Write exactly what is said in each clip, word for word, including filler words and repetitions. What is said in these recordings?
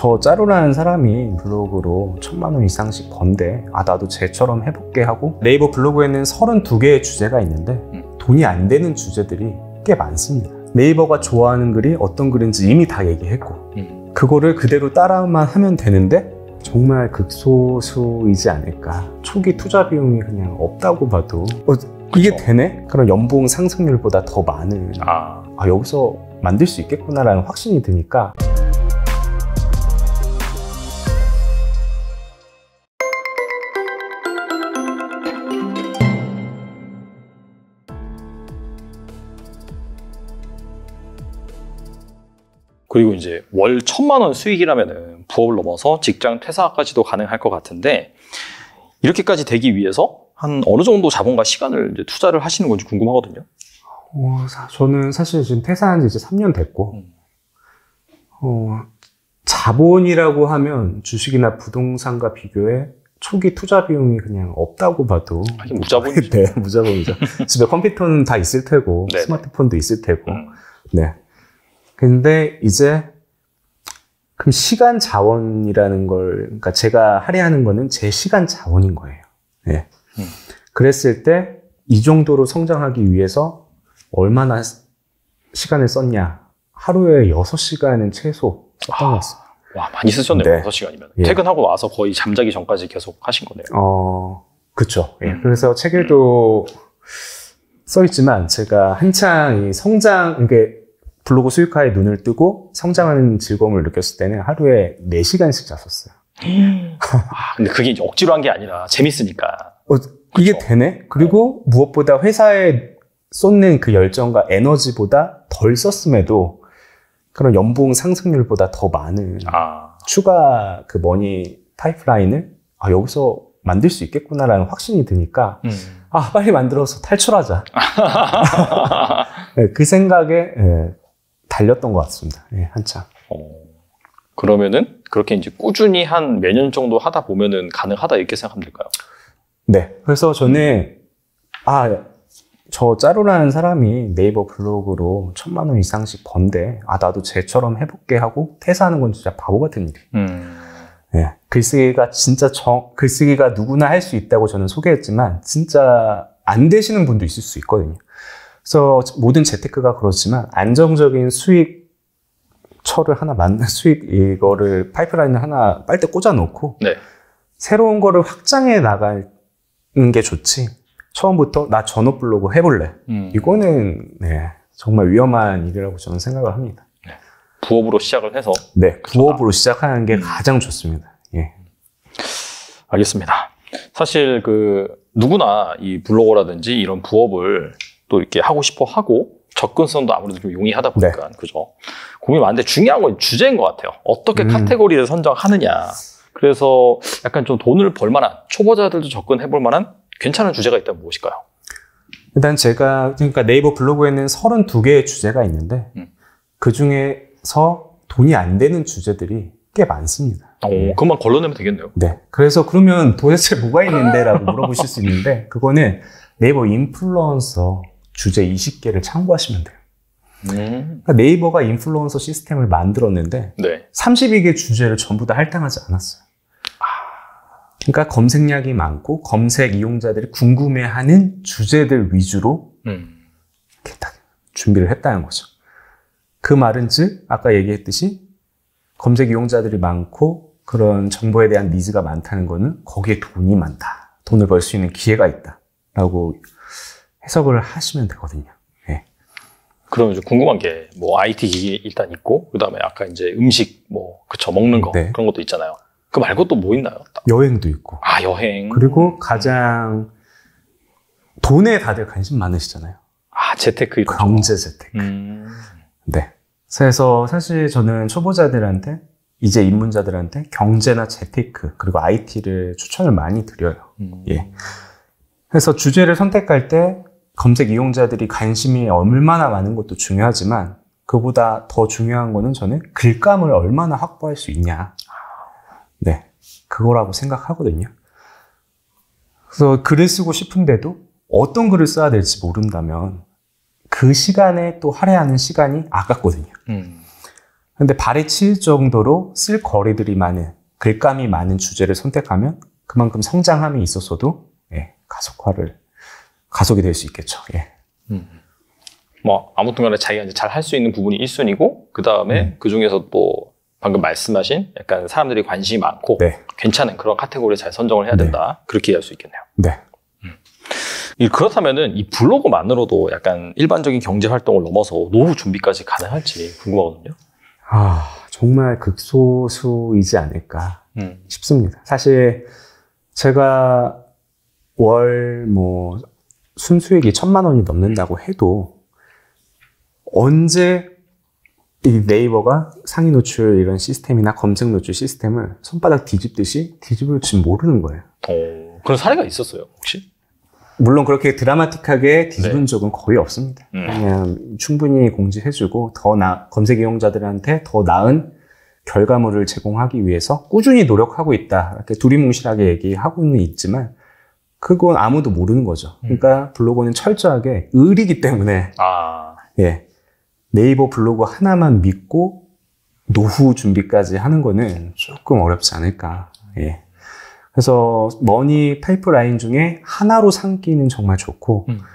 저 짜루라는 사람이 블로그로 천만 원 이상씩 번대. 아, 나도 쟤처럼 해볼게 하고 네이버 블로그에는 서른두 개의 주제가 있는데 음. 돈이 안 되는 주제들이 꽤 많습니다. 네이버가 좋아하는 글이 어떤 글인지 이미 다 얘기했고 음. 그거를 그대로 따라만 하면 되는데 정말 극소수이지 않을까. 초기 투자 비용이 그냥 없다고 봐도 어, 이게 그쵸. 되네? 그럼 연봉 상승률보다 더 많은 아. 아, 여기서 만들 수 있겠구나라는 확신이 드니까 그리고 이제 월 천만 원 수익이라면은 부업을 넘어서 직장 퇴사까지도 가능할 것 같은데 이렇게까지 되기 위해서 한 어느 정도 자본과 시간을 이제 투자를 하시는 건지 궁금하거든요. 어, 사, 저는 사실 지금 퇴사한 지 이제 삼 년 됐고 음. 어, 자본이라고 하면 주식이나 부동산과 비교해 초기 투자 비용이 그냥 없다고 봐도 하긴 무자본이죠. 네, 무자본이죠. 집에 컴퓨터는 다 있을 테고 네네. 스마트폰도 있을 테고 음. 네. 근데 이제 그럼 시간 자원이라는 걸, 그러니까 제가 할애하는 거는 제 시간 자원인 거예요. 네. 음. 그랬을 때 이 정도로 성장하기 위해서 얼마나 시간을 썼냐? 하루에 여섯 시간은 최소 썼던 것 같습니다. 와, 많이 쓰셨네요. 네. 여섯 시간이면. 예. 퇴근하고 와서 거의 잠자기 전까지 계속 하신 거네요. 어, 그쵸. 예. 음. 그래서 책에도 음. 써있지만 제가 한창 이 성장, 이게 블로그 수익화에 눈을 뜨고 성장하는 즐거움을 느꼈을 때는 하루에 네 시간씩 잤었어요. 아, 근데 그게 이제 억지로 한 게 아니라 재밌으니까. 어, 이게 그쵸? 되네? 그리고 네. 무엇보다 회사에 쏟는 그 열정과 에너지보다 덜 썼음에도 그런 연봉 상승률보다 더 많은 아. 추가 그 머니 파이프라인을 아, 여기서 만들 수 있겠구나라는 확신이 드니까 음. 아, 빨리 만들어서 탈출하자. 네, 그 생각에 네, 달렸던 것 같습니다. 네, 한참. 어, 그러면은 그렇게 이제 꾸준히 한 몇 년 정도 하다 보면은 가능하다 이렇게 생각하면 될까요? 네. 그래서 저는 아, 저 짜루라는 사람이 네이버 블로그로 천만 원 이상씩 번대. 아, 나도 쟤처럼 해볼게 하고 퇴사하는 건 진짜 바보 같은 일이에요. 음. 네. 글쓰기가 진짜 정, 글쓰기가 누구나 할 수 있다고 저는 소개했지만 진짜 안 되시는 분도 있을 수 있거든요. 그래서 모든 재테크가 그렇지만 안정적인 수익처를 하나 만든 수익 이거를 파이프라인을 하나 빨대 꽂아 놓고 네. 새로운 거를 확장해 나가는 게 좋지. 처음부터 나 전업 블로그 해볼래. 음. 이거는 네, 정말 위험한 일이라고 저는 생각을 합니다. 네. 부업으로 시작을 해서 네, 부업으로 시작하는 게 음. 가장 좋습니다. 예. 알겠습니다. 사실 그 누구나 이 블로거라든지 이런 부업을 또 이렇게 하고 싶어 하고 접근성도 아무래도 좀 용이하다 보니까 네. 그죠. 고민이 많은데 중요한 건 주제인 것 같아요. 어떻게 음. 카테고리를 선정하느냐. 그래서 약간 좀 돈을 벌 만한 초보자들도 접근해 볼 만한 괜찮은 주제가 있다면 무엇일까요? 일단 제가 그러니까 네이버 블로그에는 서른두 개의 주제가 있는데 음. 그 중에서 돈이 안 되는 주제들이 꽤 많습니다. 오, 네. 그것만 걸러내면 되겠네요. 네. 그래서 그러면 도대체 뭐가 있는데? 라고 물어보실 수 있는데 그거는 네이버 인플루언서 주제 이십 개를 참고하시면 돼요. 음. 그러니까 네이버가 인플루언서 시스템을 만들었는데 네. 삼십이 개 주제를 전부 다 할당하지 않았어요. 그러니까 검색량이 많고 검색 이용자들이 궁금해하는 주제들 위주로 음. 이렇게 딱 준비를 했다는 거죠. 그 말은 즉 아까 얘기했듯이 검색 이용자들이 많고 그런 정보에 대한 니즈가 많다는 거는 거기에 돈이 많다. 돈을 벌 수 있는 기회가 있다. 라고 해석을 하시면 되거든요. 네. 그러면 이제 궁금한 게 뭐 아이티 기기 일단 있고 그다음에 아까 이제 음식 뭐 그쵸 먹는 거 네. 그런 것도 있잖아요. 그 말고 또 뭐 있나요? 여행도 있고. 아, 여행. 그리고 가장 돈에 다들 관심 많으시잖아요. 아, 재테크. 경제 재테크. 음. 네. 그래서 사실 저는 초보자들한테 이제 입문자들한테 경제나 재테크 그리고 아이티를 추천을 많이 드려요. 음. 예. 그래서 주제를 선택할 때 검색 이용자들이 관심이 얼마나 많은 것도 중요하지만 그보다 더 중요한 거는 저는 글감을 얼마나 확보할 수 있냐. 네, 그거라고 생각하거든요. 그래서 글을 쓰고 싶은데도 어떤 글을 써야 될지 모른다면 그 시간에 또 할애하는 시간이 아깝거든요. 음. 근데 발에 치일 정도로 쓸 거리들이 많은, 글감이 많은 주제를 선택하면 그만큼 성장함이 있었어도 예, 가속화를 가속이 될 수 있겠죠. 예. 음. 뭐 아무튼 간에 자기가 이제 잘 할 수 있는 부분이 일 순위고 그 다음에 음. 그 중에서 또 방금 말씀하신 약간 사람들이 관심이 많고 네. 괜찮은 그런 카테고리를 잘 선정을 해야 된다. 네. 그렇게 이해할 수 있겠네요. 네. 음. 그렇다면은 이 블로그만으로도 약간 일반적인 경제 활동을 넘어서 노후 준비까지 가능할지 궁금하거든요. 아, 정말 극소수이지 않을까 음. 싶습니다. 사실 제가 월 뭐 순수익이 천만 원이 넘는다고 해도 언제 이 네이버가 상위 노출 이런 시스템이나 검색 노출 시스템을 손바닥 뒤집듯이 뒤집을지 모르는 거예요. 어, 그런 사례가 있었어요, 혹시? 물론 그렇게 드라마틱하게 뒤집은 네. 적은 거의 없습니다. 음. 그냥 충분히 공지해주고 더 나, 검색 이용자들한테 더 나은 결과물을 제공하기 위해서 꾸준히 노력하고 있다. 이렇게 두리뭉실하게 얘기하고는 있지만 그건 아무도 모르는 거죠. 그러니까 블로그는 철저하게 을이기 때문에 아. 예, 네이버 블로그 하나만 믿고 노후 준비까지 하는 거는 조금 어렵지 않을까. 예. 그래서 머니 파이프라인 중에 하나로 삼기는 정말 좋고 음.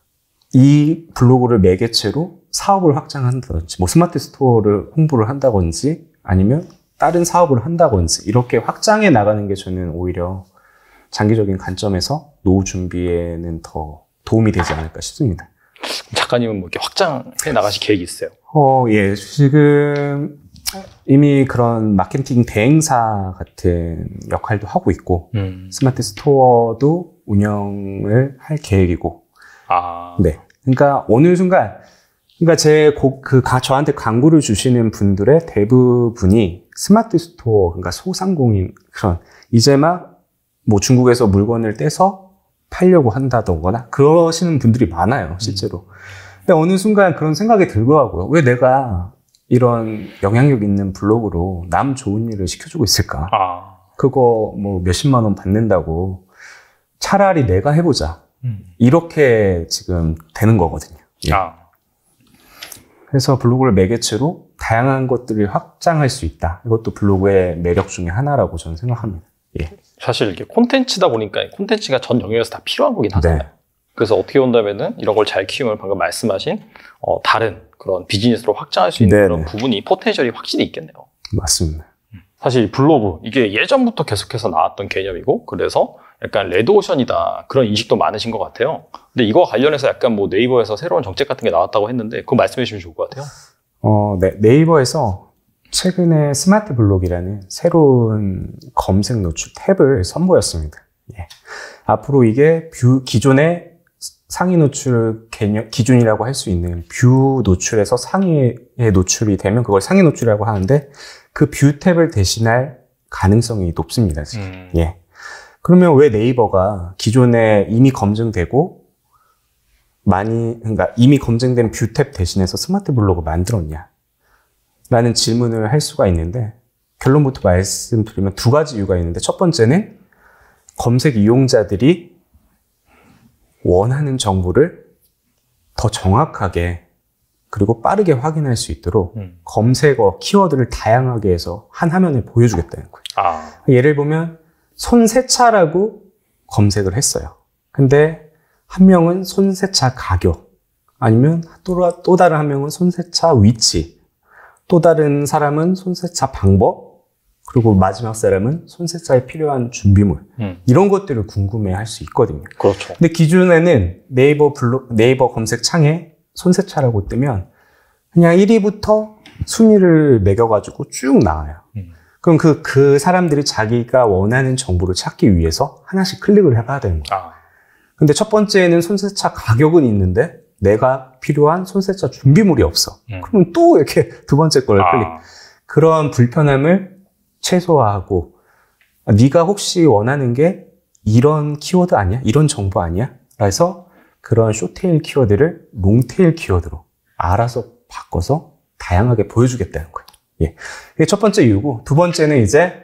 이 블로그를 매개체로 사업을 확장한다든지 뭐 스마트 스토어를 홍보를 한다든지 아니면 다른 사업을 한다든지 이렇게 확장해 나가는 게 저는 오히려 장기적인 관점에서 노후 준비에는 더 도움이 되지 않을까 싶습니다. 작가님은 뭐 이렇게 확장해 나가실 계획이 있어요? 어, 예. 지금 이미 그런 마케팅 대행사 같은 역할도 하고 있고 음. 스마트 스토어도 운영을 할 계획이고. 아. 네. 그러니까 어느 순간 그러니까 제 고, 그 가, 저한테 광고를 주시는 분들의 대부분이 스마트 스토어, 그러니까 소상공인 그런 이제 막 뭐 중국에서 물건을 떼서 팔려고 한다던거나 그러시는 분들이 많아요, 실제로. 근데 어느 순간 그런 생각이 들더라고요. 왜 내가 이런 영향력 있는 블로그로 남 좋은 일을 시켜주고 있을까? 아. 그거 뭐 몇십만 원 받는다고 차라리 내가 해보자. 음. 이렇게 지금 되는 거거든요. 예. 아. 그래서 블로그를 매개체로 다양한 것들을 확장할 수 있다. 이것도 블로그의 매력 중에 하나라고 저는 생각합니다. 예. 사실 이렇게 콘텐츠다 보니까 콘텐츠가 전 영역에서 다 필요한 거긴 하잖아요. 네. 그래서 어떻게 본다면은 이런 걸 잘 키우면 방금 말씀하신 어, 다른 그런 비즈니스로 확장할 수 있는 네네. 그런 부분이 포텐셜이 확실히 있겠네요. 맞습니다. 사실 블로그 이게 예전부터 계속해서 나왔던 개념이고 그래서 약간 레드오션이다 그런 인식도 많으신 것 같아요. 근데 이거 관련해서 약간 뭐 네이버에서 새로운 정책 같은 게 나왔다고 했는데 그거 말씀해 주시면 좋을 것 같아요. 어, 네, 네이버에서 최근에 스마트 블록이라는 새로운 검색 노출 탭을 선보였습니다. 예. 앞으로 이게 뷰, 기존의 상위 노출 개념, 기준이라고 할 수 있는 뷰 노출에서 상위에 노출이 되면 그걸 상위 노출이라고 하는데 그 뷰 탭을 대신할 가능성이 높습니다. 지금. 음. 예. 그러면 왜 네이버가 기존에 이미 검증되고 많이, 그러니까 이미 검증된 뷰 탭 대신해서 스마트 블록을 만들었냐? 라는 질문을 할 수가 있는데 결론부터 말씀드리면 두 가지 이유가 있는데 첫 번째는 검색 이용자들이 원하는 정보를 더 정확하게 그리고 빠르게 확인할 수 있도록 음. 검색어, 키워드를 다양하게 해서 한 화면에 보여주겠다는 거예요. 아. 예를 보면 손세차라고 검색을 했어요. 근데 한 명은 손세차 가격, 아니면 또, 또 다른 한 명은 손세차 위치, 또 다른 사람은 손세차 방법, 그리고 마지막 사람은 손세차에 필요한 준비물. 음. 이런 것들을 궁금해 할 수 있거든요. 그렇죠. 근데 기존에는 네이버 블록, 네이버 검색 창에 손세차라고 뜨면 그냥 일 위부터 순위를 매겨가지고 쭉 나와요. 음. 그럼 그, 그 사람들이 자기가 원하는 정보를 찾기 위해서 하나씩 클릭을 해봐야 되는 거예요. 아. 근데 첫 번째는 손세차 가격은 있는데 내가 필요한 손세차 준비물이 없어. 음. 그러면 또 이렇게 두 번째 걸 클릭. 아. 그런 불편함을 최소화하고 네가 혹시 원하는 게 이런 키워드 아니야? 이런 정보 아니야? 그래서 그런 숏테일 키워드를 롱테일 키워드로 알아서 바꿔서 다양하게 보여주겠다는 거예요. 예. 그게 첫 번째 이유고 두 번째는 이제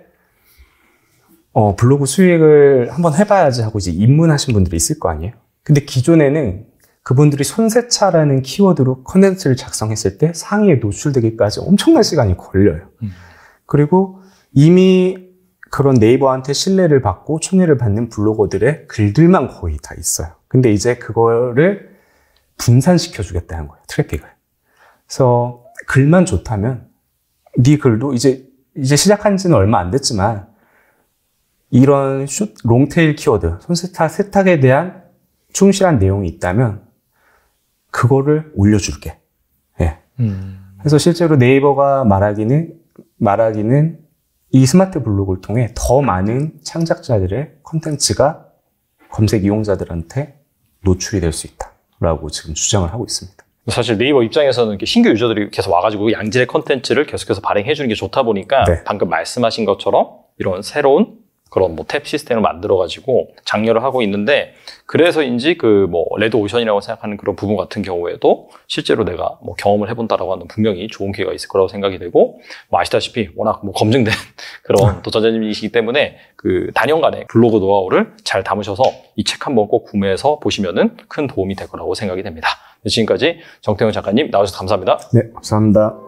어, 블로그 수익을 한번 해봐야지 하고 이제 입문하신 분들이 있을 거 아니에요? 근데 기존에는 그분들이 손세차라는 키워드로 컨텐츠를 작성했을 때 상위에 노출되기까지 엄청난 시간이 걸려요. 음. 그리고 이미 그런 네이버한테 신뢰를 받고 총애를 받는 블로거들의 글들만 거의 다 있어요. 근데 이제 그거를 분산시켜 주겠다는 거예요, 트래픽을. 그래서 글만 좋다면 네 글도 이제 이제 시작한 지는 얼마 안 됐지만 이런 숏, 롱테일 키워드, 손세탁, 세탁에 대한 충실한 내용이 있다면 그거를 올려줄게. 예. 음. 그래서 실제로 네이버가 말하기는 말하기는 이 스마트 블로그를 통해 더 많은 창작자들의 콘텐츠가 검색 이용자들한테 노출이 될 수 있다라고 지금 주장을 하고 있습니다. 사실 네이버 입장에서는 이렇게 신규 유저들이 계속 와가지고 양질의 콘텐츠를 계속해서 발행해주는 게 좋다 보니까 네. 방금 말씀하신 것처럼 이런 새로운 그런 뭐 탭 시스템을 만들어가지고 장려를 하고 있는데, 그래서인지 그 뭐 레드 오션이라고 생각하는 그런 부분 같은 경우에도 실제로 내가 뭐 경험을 해본다라고 하는 분명히 좋은 기회가 있을 거라고 생각이 되고, 뭐 아시다시피 워낙 뭐 검증된 그런 도전자님이시기 때문에 그 단연간의 블로그 노하우를 잘 담으셔서 이 책 한번 꼭 구매해서 보시면은 큰 도움이 될 거라고 생각이 됩니다. 지금까지 정태훈 작가님 나와주셔서 감사합니다. 네, 감사합니다.